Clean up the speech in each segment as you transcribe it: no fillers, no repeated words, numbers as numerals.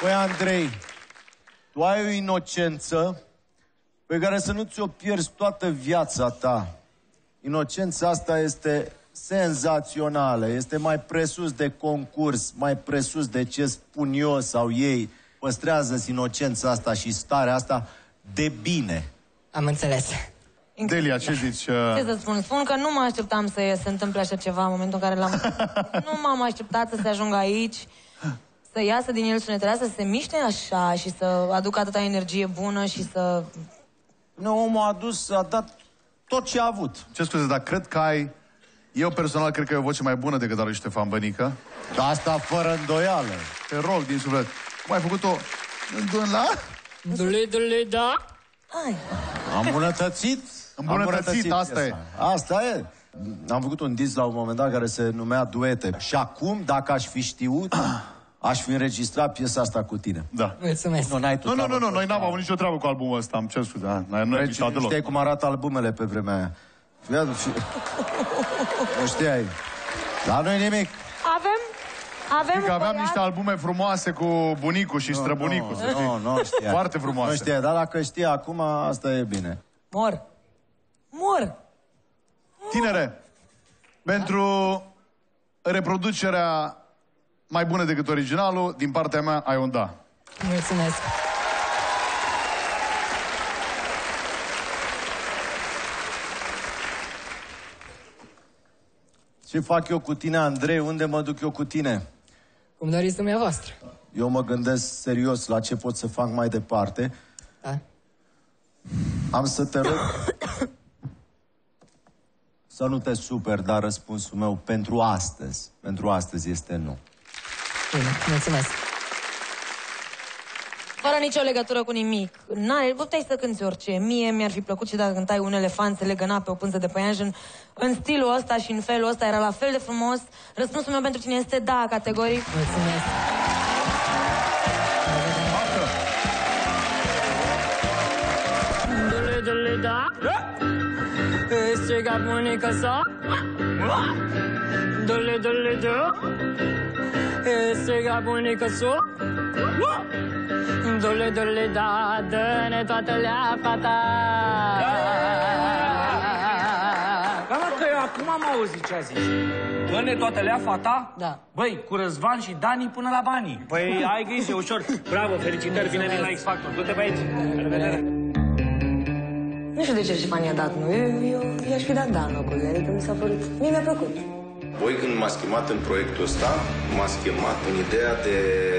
Păi, Andrei, tu ai o inocență pe care să nu ți-o pierzi toată viața ta. Inocența asta este senzațională, este mai presus de concurs, mai presus de ce spun eu sau ei. Păstrează-ți inocența asta și starea asta de bine. Am înțeles. Delia, ce zici? Ce să spun? Spun că nu mă așteptam să se întâmple așa ceva în momentul în care l-am... Nu m-am așteptat să se ajungă aici, să iasă din el sunetele astea, să se miște așa și să aducă atâta energie bună și să... Nu, omul a dat tot ce a avut. Ce scuze, dar cred că ai... Eu personal cred că ai o voce mai bună decât a lui Ștefan Bănică. Asta fără îndoială. Te rog din suflet. Cum ai făcut-o? Da. Ai. Am îmbunătățit. Îmbunătățit, asta e. Asta e. Am făcut un disc la un moment dat care se numea Duete. Și acum, dacă aș fi știut, aș fi înregistrat piesa asta cu tine. Da. Mulțumesc. Nu, noi n-am avut nicio treabă cu albumul ăsta, îmi cer scuze. Nu ai deloc. Știai cum arată albumele pe vremea aia? Nu știai. Dar nu-i nimic. Avem că aveam niște albume frumoase cu bunicul și străbunicul. Nu știai. Foarte frumoase. Nu știai, dar dacă știi acum, asta e bine. Mor. Tinere, pentru reproducerea mai bună decât originalul, din partea mea ai un da. Mulțumesc. Ce fac eu cu tine, Andrei? Unde mă duc eu cu tine? Cum doriți dumneavoastră. Eu mă gândesc serios la ce pot să fac mai departe. Da? Am să te rog să nu te superi, dar răspunsul meu pentru astăzi este nu. Bine, mulțumesc. Fără nicio legătură cu nimic. Puteai să cânti orice. Mie mi-ar fi plăcut și dacă cântai un elefant se legăna pe o pânză de păianjen. În stilul ăsta și în felul ăsta era la fel de frumos. Răspunsul meu pentru tine este da, categoric. Mulțumesc. Da. Este gabunica sa. Dole da. Este gabunica sa. Dole da, dă-ne toată leapa ta. Da, mă, că eu acum am auzit ce a zis. Dă-ne toată leafa ta? Da. Băi, cu Răzvan și Dani până la banii. Păi, ai grijă, e ușor. Bravo, felicitări, bine la X Factor. Du-te pe aici. La revedere. Nu știu de ce Ștefan i-a dat nu. Eu i-aș fi dat da în locul de el, că mi s-a părut. Mie mi-a plăcut. Voi, când m-ați chemat în proiectul ăsta, m-ați chemat în ideea de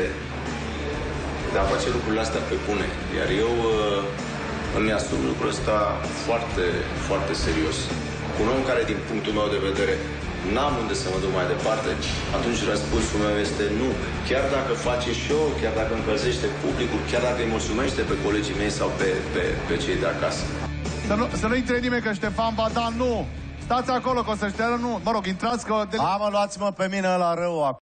a face lucrurile astea pe bune. Iar eu îmi asum lucrul ăsta foarte, foarte serios. Cu un om care, din punctul meu de vedere, n-am unde să mă duc mai departe, atunci răspunsul meu este nu. Chiar dacă face show, chiar dacă încălzește publicul, chiar dacă îi mulțumește pe colegii mei sau pe cei de acasă. Să nu intre nimeni că Ștefan va da nu. Stați acolo că o să știa nu. Mă rog, intrați că... Luați-mă pe mine la rău acum.